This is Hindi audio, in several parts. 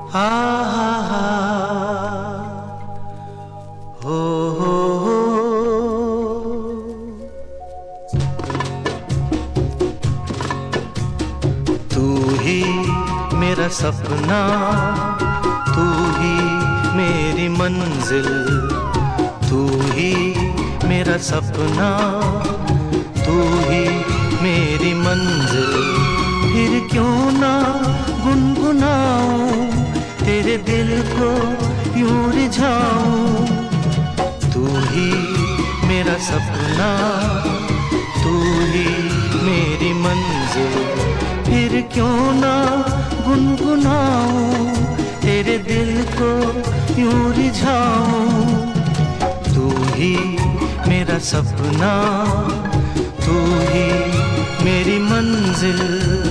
हा हा हा हो। तू ही मेरा सपना, तू ही मेरी मंजिल, तू ही मेरा सपना, तू ही मेरी मंजिल। फिर क्यों ना गुनगुनाऊं, तेरे दिल को यूं रिझाऊं। तू ही मेरा सपना, तू ही मेरी मंजिल। फिर क्यों ना गुनगुनाऊं, तेरे दिल को यूं रिझाऊं। तू ही मेरा सपना, तू ही मेरी मंजिल।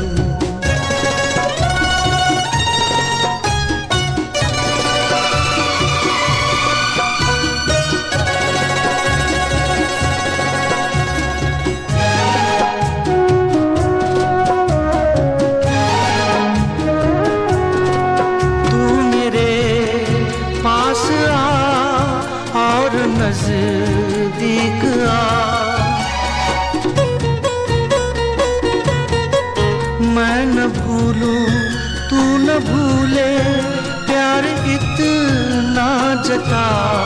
नज़दीक आ, मैं न भूलूं तू न भूले, प्यार इतना जता।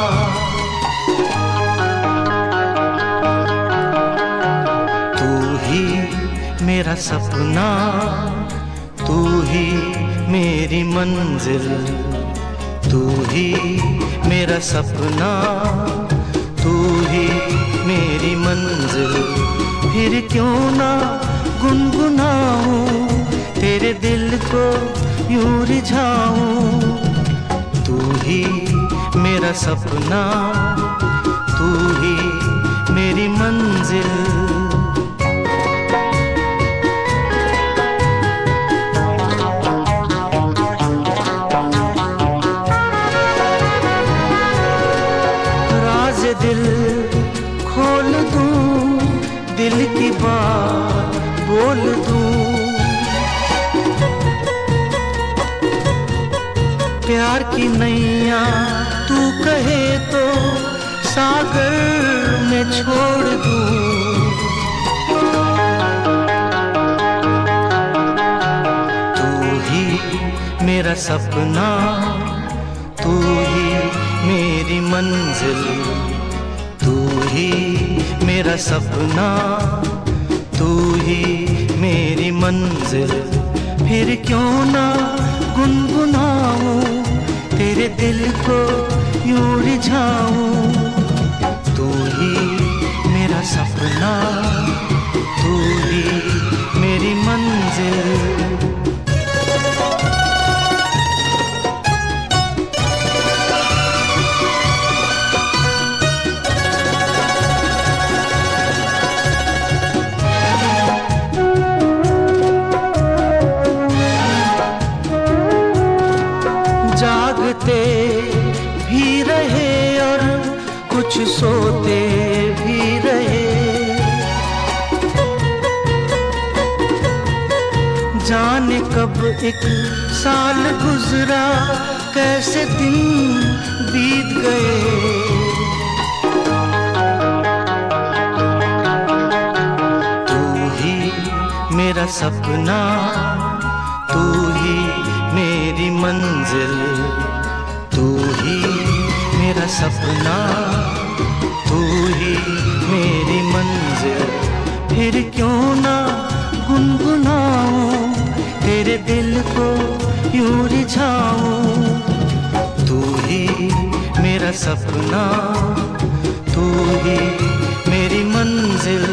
तू ही मेरा सपना, तू ही मेरी मंजिल, तू ही मेरा सपना, तू ही मेरी मंजिल। फिर क्यों ना गुनगुनाऊं, तेरे दिल को यूं रिझाऊं। तू ही मेरा सपना, तू ही मेरी मंजिल। दिल खोल दूं, दिल की बात बोल दूं। प्यार की नैया तू कहे तो सागर में छोड़ दूं। तू ही मेरा सपना, तू ही मेरी मंजिल, तू ही मेरा सपना, तू ही मेरी मंजिल। फिर क्यों ना गुनगुनाऊं, तेरे दिल को यूं रिझाऊं। तू ही मेरा सपना, तू ही मेरी मंजिल। जागते भी रहे और कुछ सोते भी रहे, जाने कब एक साल गुजरा, कैसे दिन बीत गए। तू ही मेरा सपना, तू ही मेरी मंजिल, तू ही मेरा सपना, तू ही मेरी मंजिल। फिर क्यों ना गुनगुनाऊं, तेरे दिल को यूं रिझाऊं। तू ही मेरा सपना, तू ही मेरी मंजिल।